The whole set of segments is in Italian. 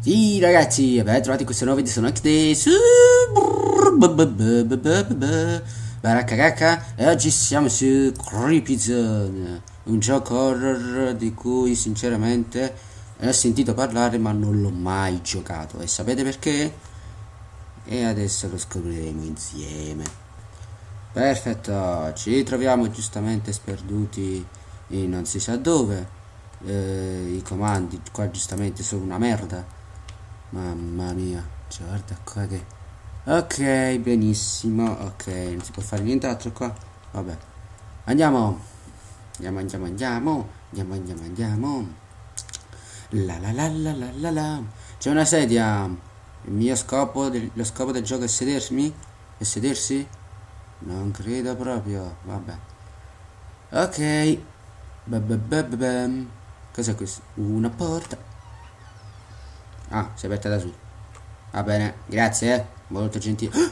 Sì ragazzi, ben trovati in questo nuovo video, sono XD su Baracca e oggi siamo su Creepy Zone, un gioco horror di cui sinceramente ho sentito parlare ma non l'ho mai giocato. E sapete perché? E adesso lo scopriremo insieme. Perfetto, ci troviamo giustamente sperduti in non si sa dove. I comandi qua giustamente sono una merda. Mamma mia, cioè, guarda qua che... Ok, benissimo, ok, non si può fare nient'altro qua. Vabbè, andiamo. Andiamo. La. C'è una sedia. Il mio scopo, lo scopo del gioco è sedermi? E sedersi? Non credo proprio, vabbè. Ok. Cos'è questo? Una porta. Ah, si è aperta da su. Va bene, grazie, molto gentile.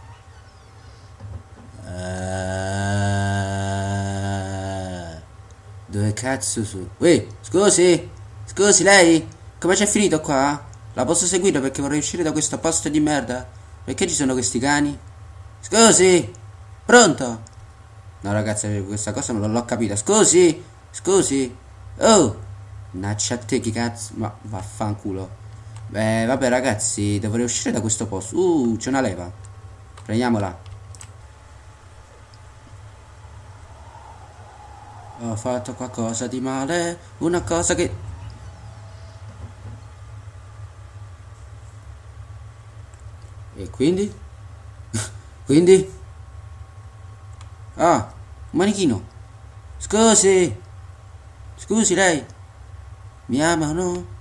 Dove cazzo su? Uè, scusi lei? Come c'è finito qua? La posso seguire perché vorrei uscire da questo posto di merda? Perché ci sono questi cani? Scusi? Pronto? No ragazzi, questa cosa non l'ho capita. Scusi? Oh! Naccia a te, chi cazzo? Ma vaffanculo. Beh, vabbè ragazzi, dovrei uscire da questo posto. C'è una leva. Prendiamola. Ho fatto qualcosa di male. Una cosa che... E quindi? Quindi? Ah, un manichino. Scusi lei. Mi ama o no?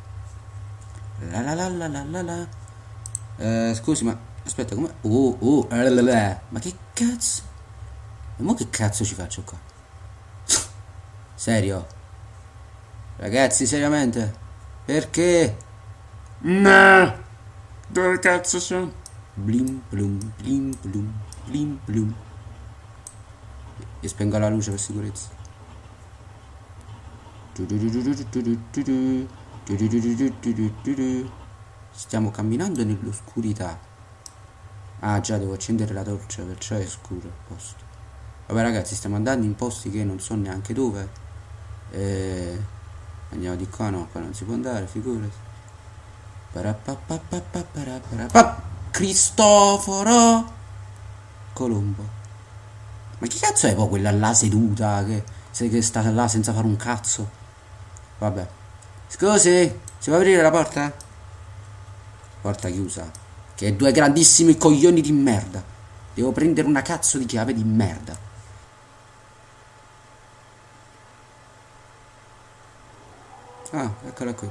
Scusi, ma aspetta, come? Ma che cazzo? E mo che cazzo ci faccio qua? Serio? Ragazzi, seriamente? Perché? No! Dove cazzo sono? Blim blum. E spengo la luce per sicurezza. Stiamo camminando nell'oscurità. Ah già, devo accendere la torcia, perciò è scuro il posto. Vabbè ragazzi, stiamo andando in posti che non so neanche dove. Andiamo di qua, no, qua non si può andare, figurati. Cristoforo Colombo. Ma chi cazzo è poi quella là seduta che sta là senza fare un cazzo? Vabbè. Scusi, si può aprire la porta? Porta chiusa. Che due grandissimi coglioni di merda. Devo prendere una cazzo di chiave di merda. Ah, eccola qui.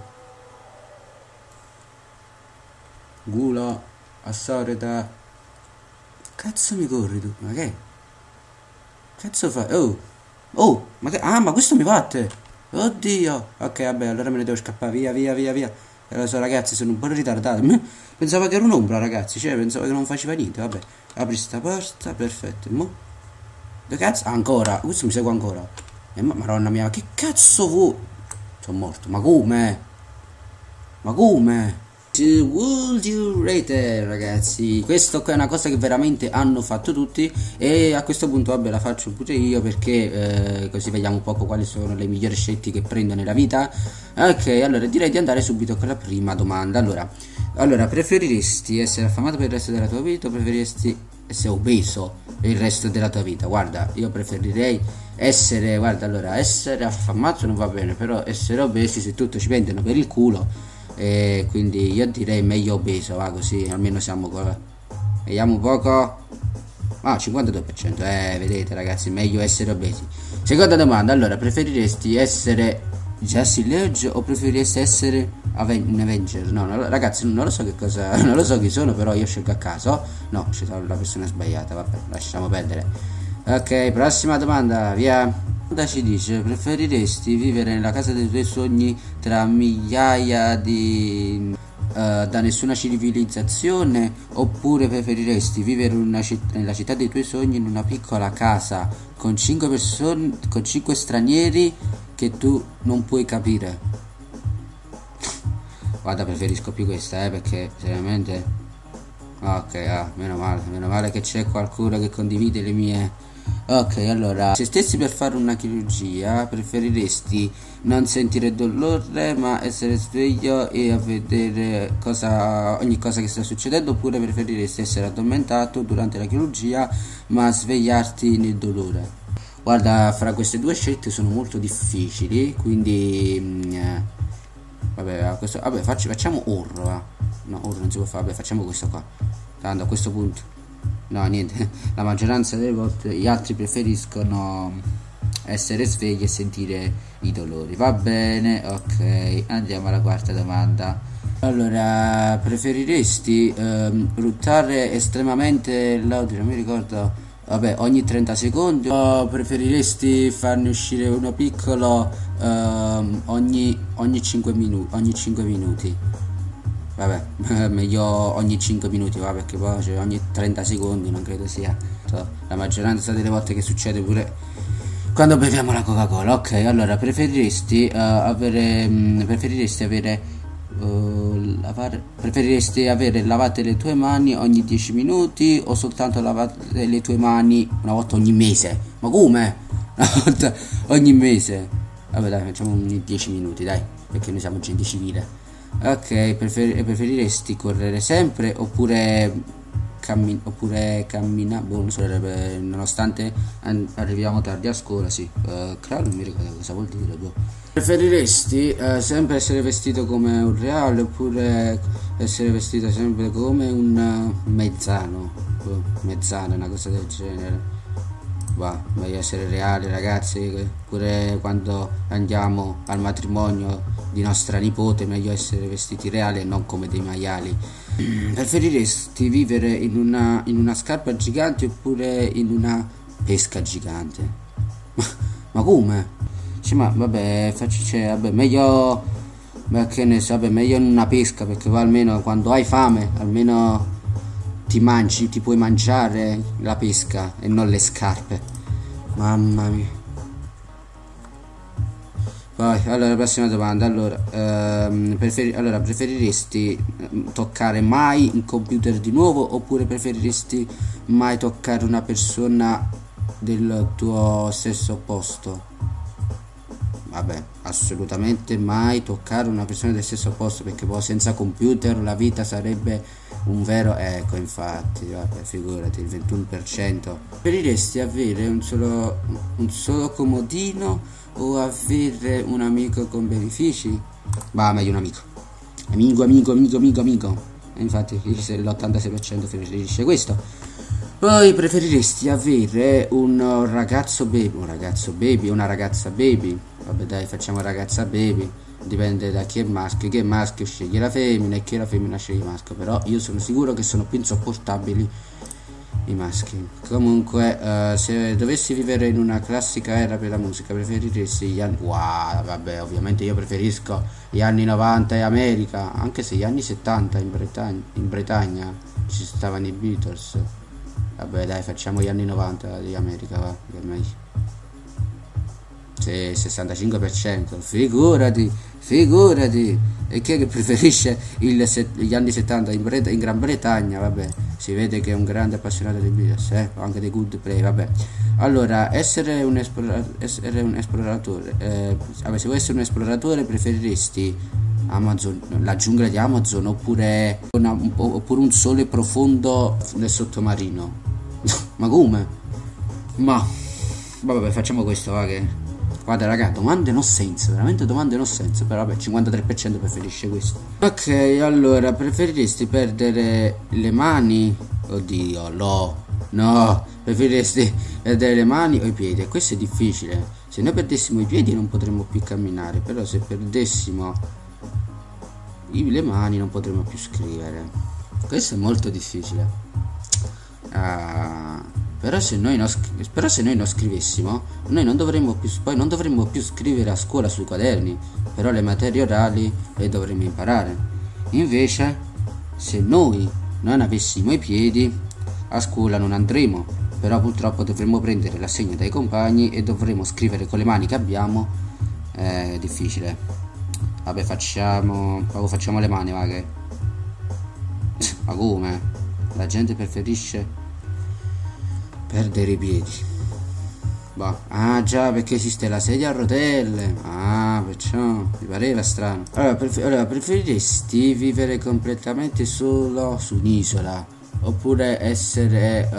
Gula assoreta. Cazzo mi corri tu? Ma che? Cazzo fai? Oh, ma che... Ah, ma questo mi batte. Oddio. Ok, vabbè, allora me ne devo scappare. Via. E lo so ragazzi, sono un po' ritardato. Pensavo che era un'ombra ragazzi. Cioè, pensavo che non faceva niente. Vabbè, apri sta porta. Perfetto. Mo? Dove cazzo? Ancora. Questo mi segue ancora. Madonna mia, ma che cazzo vuoi? Sono morto. Ma come? Would you rate it, ragazzi? Questo qua è una cosa che veramente hanno fatto tutti. E a questo punto vabbè la faccio pure io, perché così vediamo un po' quali sono le migliori scelte che prendo nella vita. Ok, allora direi di andare subito con la prima domanda. Allora, preferiresti essere affamato per il resto della tua vita o preferiresti essere obeso per il resto della tua vita? Guarda, io preferirei essere, essere affamato non va bene, però essere obesi, se tutto ci prendono per il culo. E quindi io direi meglio obeso, va, così almeno siamo qua. Vediamo un poco. 52%, vedete ragazzi, meglio essere obesi. Seconda domanda, allora, preferiresti essere Jesse Ledge o preferiresti essere un Avenger? No, ragazzi, non lo so che cosa, non lo so chi sono, però io scelgo a caso. No, ho scelto la persona sbagliata, vabbè, lasciamo perdere. Ok, prossima domanda, via. Ci dice: preferiresti vivere nella casa dei tuoi sogni tra migliaia di da nessuna civilizzazione, oppure preferiresti vivere nella città dei tuoi sogni in una piccola casa con 5 persone, con 5 stranieri che tu non puoi capire? Guarda, preferisco più questa, perché seriamente... Ok, meno male che c'è qualcuno che condivide le mie... Ok, allora, se stessi per fare una chirurgia, preferiresti non sentire dolore ma essere sveglio e a vedere ogni cosa che sta succedendo, oppure preferiresti essere addormentato durante la chirurgia ma svegliarti nel dolore? Guarda, fra queste due scelte sono molto difficili, quindi vabbè, facciamo Orro, va. No, Orro non si può fare, vabbè, facciamo questo qua. Tanto a questo punto, no, niente, la maggioranza delle volte gli altri preferiscono essere svegli e sentire i dolori. Va bene, ok, andiamo alla quarta domanda. Allora, preferiresti ruttare estremamente l'audio, non mi ricordo, vabbè, ogni 30 secondi, o preferiresti farne uscire uno piccolo ogni 5 minuti? Vabbè, meglio ogni 5 minuti, va, perché poi cioè, ogni 30 secondi non credo sia la maggioranza delle volte che succede pure quando beviamo la Coca-Cola. Ok, allora preferiresti avere lavate le tue mani ogni 10 minuti o soltanto lavate le tue mani una volta ogni mese? Ma come? Una volta ogni mese? Vabbè, dai, facciamo ogni 10 minuti, dai, perché noi siamo gente civile. Ok, preferiresti correre sempre oppure camminare? Boh, non so, nonostante arriviamo tardi a scuola, sì. Non mi ricordo cosa vuol dire, boh. Preferiresti sempre essere vestito come un reale oppure essere vestito sempre come un mezzano? Boh, mezzano, una cosa del genere. Va, meglio essere reali, ragazzi, pure quando andiamo al matrimonio di nostra nipote meglio essere vestiti reali e non come dei maiali. Preferiresti vivere in una scarpa gigante oppure in una pesca gigante? Ma come? Cioè, ma vabbè, vabbè, meglio, ma che ne so, vabbè, meglio in una pesca, perché poi almeno quando hai fame almeno ti puoi mangiare la pesca e non le scarpe. Mamma mia. Poi, allora, prossima domanda. Allora, preferiresti toccare mai un computer di nuovo oppure preferiresti mai toccare una persona del tuo stesso opposto? Vabbè, assolutamente mai toccare una persona del stesso posto, perché poi senza computer la vita sarebbe un vero... Ecco, infatti, vabbè, figurati, il 21%. Preferiresti avere un solo comodino o avere un amico con benefici? Va, meglio un amico. Amico. E infatti l'86% preferisce questo. Poi preferiresti avere un ragazzo baby, una ragazza baby? Vabbè, dai, facciamo ragazza baby, dipende da chi è maschio sceglie la femmina e chi è la femmina sceglie il maschio, però io sono sicuro che sono più insopportabili i maschi. Comunque, se dovessi vivere in una classica era per la musica, preferiresti gli anni... Wow, vabbè, ovviamente io preferisco gli anni 90 e America, anche se gli anni 70 in Bretagna ci stavano i Beatles. Vabbè, dai, facciamo gli anni 90 di America, va, per me. Sì, 65%, figurati. E chi è che preferisce gli anni 70 in Gran Bretagna? Vabbè, si vede che è un grande appassionato dei Beatles, o anche dei Coldplay, vabbè. Allora, essere un esploratore, vabbè, se vuoi essere un esploratore preferiresti la giungla di Amazon oppure un sole profondo nel sottomarino? Ma come? Ma vabbè, facciamo questo, va, che... Guarda, raga, domande no senso, veramente domande no senso, però vabbè, 53% preferisce questo. Ok, allora, preferiresti perdere le mani? Oddio, no, preferiresti perdere le mani o i piedi? E questo è difficile. Se noi perdessimo i piedi non potremmo più camminare, però se perdessimo le mani non potremmo più scrivere. Questo è molto difficile. Però se noi non scrivessimo, noi non dovremmo più scrivere a scuola sui quaderni, però le materie orali le dovremmo imparare. Invece, se noi non avessimo i piedi, a scuola non andremo, però purtroppo dovremmo prendere l'assegno dai compagni e dovremo scrivere con le mani che abbiamo. È difficile. Vabbè, facciamo le mani, va che... Ma come? La gente preferisce perdere i piedi. Boh. Ah già, perché esiste la sedia a rotelle. Ah, perciò mi pareva strano. Allora, preferiresti vivere completamente solo su un'isola oppure essere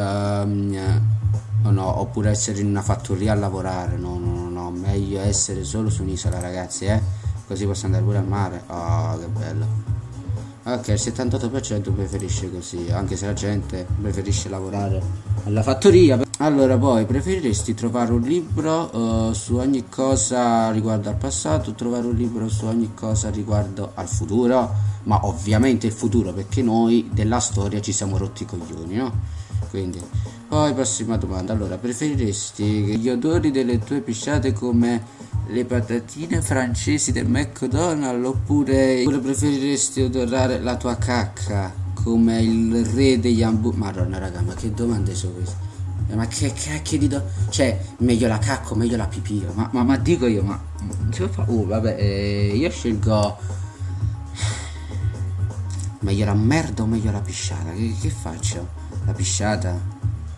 oppure essere in una fattoria a lavorare? No, meglio essere solo su un'isola, ragazzi, così posso andare pure al mare. Oh, che bello. Ok, il 78% preferisce così, anche se la gente preferisce lavorare alla fattoria. Allora, poi preferiresti trovare un libro su ogni cosa riguardo al passato o trovare un libro su ogni cosa riguardo al futuro? Ma ovviamente il futuro, perché noi della storia ci siamo rotti i coglioni, no? Quindi, poi prossima domanda. Allora, preferiresti gli odori delle tue pisciate come le patatine francesi del McDonald's oppure preferiresti odorare la tua cacca come il re degli hamburger? Madonna raga, ma che domande sono queste? Ma che cacchio di cioè, meglio la cacca o meglio la pipì? Ma dico io, ma che fa? Vabbè, io scelgo meglio la merda o meglio la pisciata? Che faccio? La pisciata?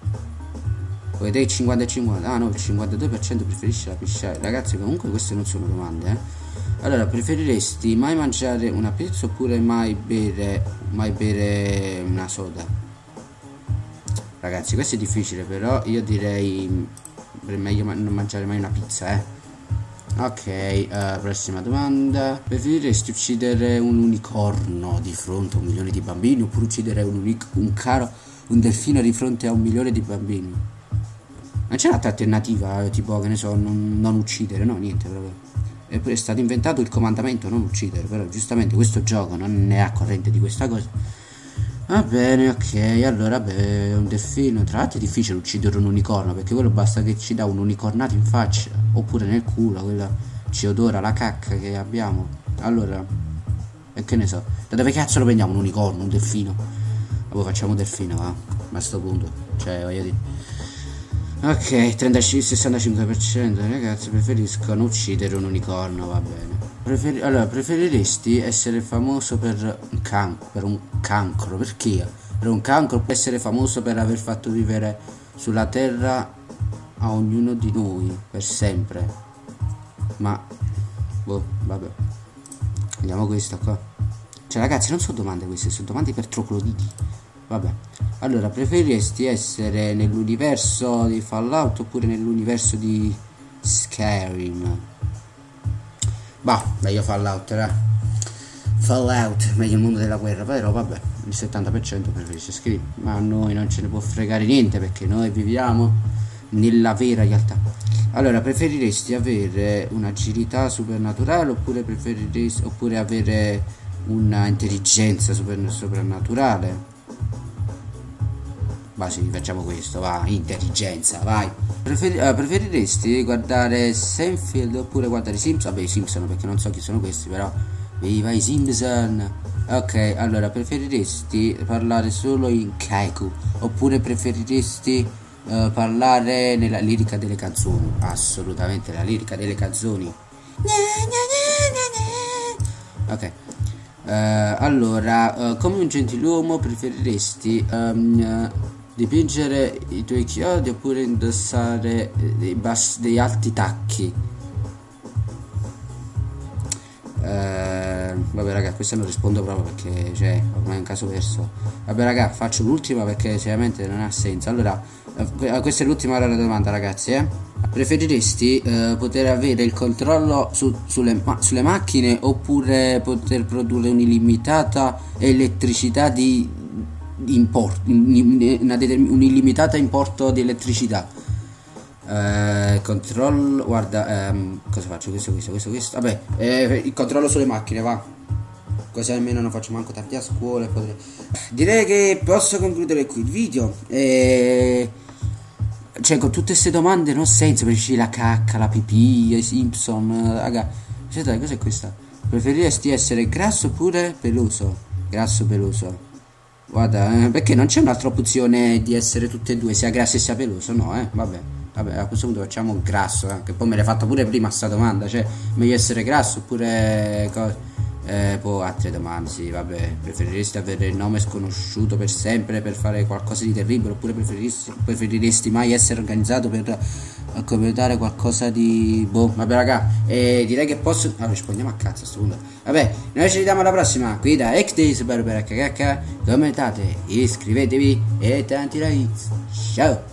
Vedete il 50 e 50? Ah no, il 52% preferisce la pisciata. Ragazzi, comunque queste non sono domande, Allora, preferiresti mai mangiare una pizza oppure mai bere una soda? Ragazzi, questo è difficile, però io direi meglio non mangiare mai una pizza, Ok, prossima domanda. Preferiresti uccidere un unicorno di fronte a 1 milione di bambini oppure uccidere un delfino di fronte a 1 milione di bambini? Non c'è un'altra alternativa, tipo, che ne so, non uccidere, no, niente proprio. Eppure è stato inventato il comandamento non uccidere, però giustamente questo gioco non è a corrente di questa cosa. Va bene, ok, allora, beh, un delfino, tra l'altro è difficile uccidere un unicorno, perché quello basta che ci dà un unicornato in faccia, oppure nel culo, quella ci odora la cacca che abbiamo. Allora, e che ne so, da dove cazzo lo prendiamo un unicorno, un delfino? Allora facciamo un delfino, va, ma a sto punto, cioè, voglio dire... Ok, 65% ragazzi preferiscono uccidere un unicorno, va bene. Allora, preferiresti essere famoso per un cancro? Perché? Per un cancro può essere famoso per aver fatto vivere sulla terra a ognuno di noi per sempre. Ma boh, vabbè. Vediamo questa qua. Cioè ragazzi, non sono domande queste, sono domande per trocloditi. Vabbè. Allora, preferiresti essere nell'universo di Fallout oppure nell'universo di Skyrim? Bah, meglio Fallout, Fallout, meglio il mondo della guerra, però vabbè, il 70% preferisce Skyrim, ma a noi non ce ne può fregare niente perché noi viviamo nella vera realtà. Allora, preferiresti avere un'agilità supernaturale oppure avere una intelligenza soprannaturale? Ma sì, facciamo questo, va, intelligenza, vai. Preferiresti guardare Seinfeld oppure guardare i Simpson? Vabbè, i Simpson, perché non so chi sono questi, però viva i Simpson. Ok, allora, preferiresti parlare solo in kaiku oppure preferiresti parlare nella lirica delle canzoni? Assolutamente la lirica delle canzoni. Ok. Allora, come un gentiluomo preferiresti dipingere i tuoi chiodi oppure indossare dei alti tacchi? Vabbè raga, questa non rispondo proprio perché cioè ormai è un caso perso. Vabbè raga, faccio l'ultima perché seriamente non ha senso. Allora, questa è l'ultima domanda ragazzi, Preferiresti poter avere il controllo sulle macchine oppure poter produrre un'illimitata elettricità un illimitato importo di elettricità? Controllo, guarda, cosa faccio? Questo. Vabbè, il controllo sulle macchine, va. Così almeno non faccio manco tardi a scuola. Direi che posso concludere qui il video. Cioè, con tutte queste domande non ha senso. Preferisci la cacca, la pipì, i Simpson, raga. Cioè, dai, cos'è questa? Preferiresti essere grasso oppure peloso? Grasso peloso. Guarda, perché non c'è un'altra opzione di essere tutte e due, sia grasso e sia peloso? No, vabbè. vabbè, a questo punto facciamo grasso, che poi me l'hai fatto pure prima sta domanda, cioè meglio essere grasso oppure poi altre domande, sì, vabbè, preferiresti avere il nome sconosciuto per sempre per fare qualcosa di terribile oppure preferiresti mai essere organizzato per completare qualcosa di boh, vabbè raga, direi che posso, allora rispondiamo a cazzo a sto punto, vabbè, noi ci vediamo alla prossima qui da Ectis per HHH, commentate, iscrivetevi e tanti likes, ciao.